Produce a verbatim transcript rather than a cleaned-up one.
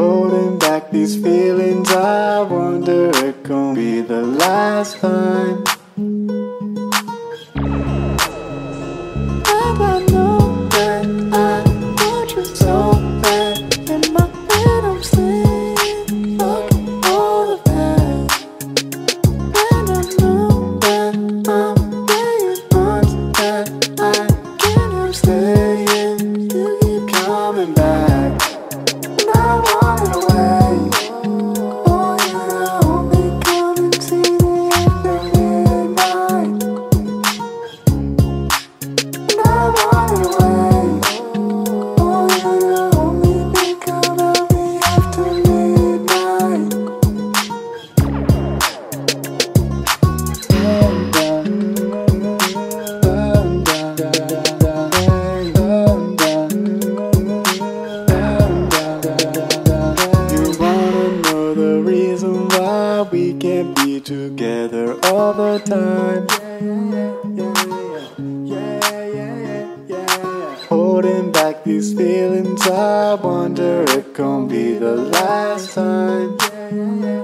Holding back these feelings, I wonder it gon' be the last time. And I know that I want you so bad. In my head I'm saying fuck all of that. And I know that I'm saying once that I can't help staying. You keep coming back. We can't be together all the time. Yeah, yeah, yeah, yeah, yeah. Holding back these feelings, I wonder it gon' be the last time.